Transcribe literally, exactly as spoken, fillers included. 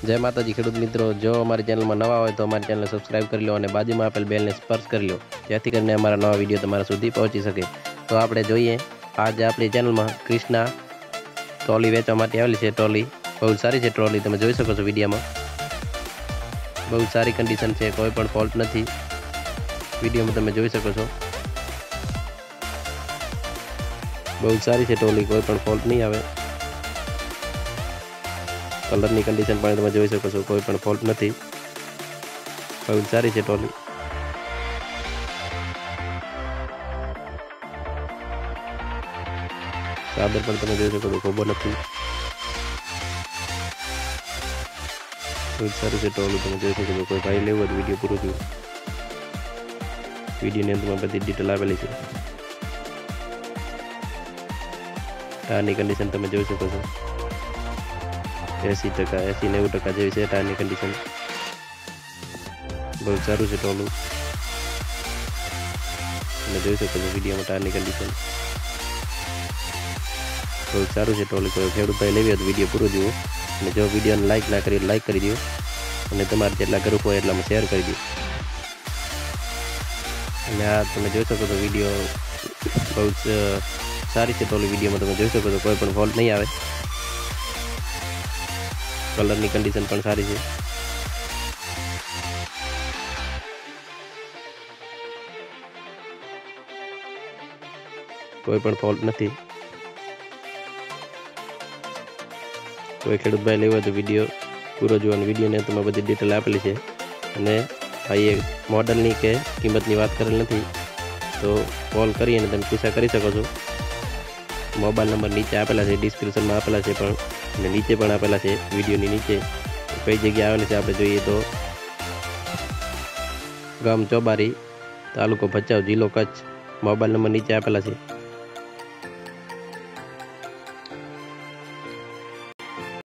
जय माताजी खेडूत मित्रों, जो हमारी चैनल में नवा हो तो हमारी चैनल सब्सक्राइब कर लो और बाजू में आपेल बेल ने स्पर्श कर लो, जेथी करीने अमारा नवा विडियो तमारा सुधी पहोंची सके। तो आपणे जोईए आज अपनी चैनल में कृष्णा ट्रॉली वेचवा माटे आवेली छे। ट्रॉली बहुत सारी है, ट्रॉली तमे जोई शको छो। विडियो में बहुत सारी कंडीशन है, कोई पण फॉल्ट नहीं। विडियो में तमे जोई शको छो, बहुत सारी है ट्रॉली, कोई पण फॉल्ट नहीं आवे। कलर की कंडीशन पण तमे जोई शको छो, कोई पण फॉल्ट नहीं। बहुत सारी है ट्रॉली। चादर पर तमे जोई शको छो, खोबो नहीं। बहुत सारी है ट्रॉली, तमे जोई शको छो। कोई भाई लेवो तो विडियो पूरो जो। विडियो ने अंत में बधी डिटेल आवेली है। टायर की कंडीशन तमे जोई शको छो, एसी टका एसी नेव टका जेवी है टायर की कंडीशन। बहुत सारू है टोलू, તમે જોઈ શકો છો વિડીયોમાં ટાયરની કન્ડિશન। बहुत सारू है टोलू। कोई खेडूत भाई लेवी तो विडियो पूरो जुओ અને જો વિડીયોને લાઈક ના કરી લાઈક કરી દો અને તમારા જેટલા ગ્રુપ હોય એટલામાં શેર કરી દો। અને આ તમે જોઈ શકો છો વિડીયો बहुत सारी है टोली। विડીયો में તમે જોઈ શકો છો, કોઈ પણ ફોલ્ટ नहीं आवे। कलर की कंडीशन पण सारी है। कोई पण फॉल्ट नहीं। कोई खेडूत भाई लेवो तो विडियो पूरो जो। विडियो ने तमे बधी डिटेल आपेली है। अने भाई मॉडल की के किंमत की बात करेल नहीं, तो कॉल करी अने तमे पूछा करी सको छो। मोबाइल नंबर नीचे आपेला है, डिस्क्रिप्शन में आपेला है, पण अने नीचे पण आपेला है। विडियो नी नीचे कई जगह आवेली है आपणे जोईए तो गाम चौबारी, तालुको भचाउ, जिल्लो कच्छ। मोबाइल नंबर नीचे आपेला है।